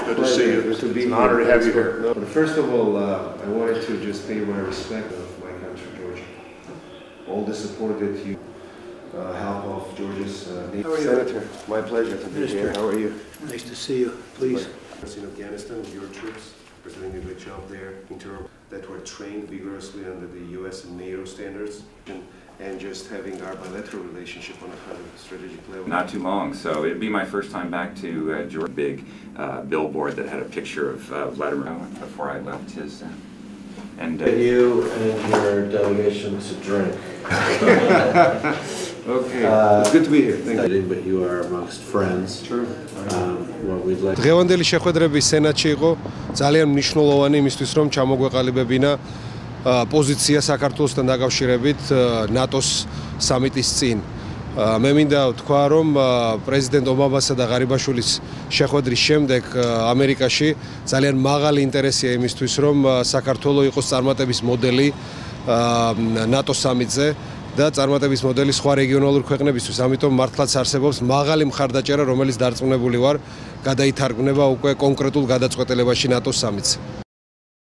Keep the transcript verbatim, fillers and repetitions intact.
Good to see you. To be it's an honor to have you here. No, first of all, uh, I wanted to just pay my respect of my country, Georgia. All the support that you uh, help of Georgia's uh, How are you? Senator. My pleasure to be Minister. here. How are you? Nice to see you. Please. In Afghanistan, your troops are doing a good job there in terms that were trained vigorously under the U S and NATO standards. And, and just having our bilateral relationship on a kind of strategic level. Not too long, so it'd be my first time back to uh, Georgia. Big uh, billboard that had a picture of uh, Vladimir before I left his. Uh, and uh, you and your delegation to drink. Okay, uh, it's good to be here. Thank you. But you are amongst friends. True. Um, what we'd like. დღევანდელი შეხვედრები სენატში იყო ძალიან მნიშვნელოვანი იმისთვის, რომ ჩამოგვეყალიბებინა პოზიცია საქართველოსთან დაკავშირებით ნატოს სამიტის წინ. მე მინდა ვთქვა, რომ პრეზიდენტ ობამასა და ღარიბაშვილის შეხვედრის შემდეგ ამერიკაში ძალიან მაღალი ინტერესია იმისთვის, რომ საქართველოს იყოს წარმატების მოდელი ნატოს სამიტზე და წარმატების მოდელი სხვა რეგიონალურ ქვეყნებისთვის. ამიტომ მართლაც არსებობს მაღალი მხარდაჭერა, რომელიც დარწმუნებული ვარ, გადაითარგმნება უკვე კონკრეტულ გადაწყვეტილებაში ნატოს სამიტზე.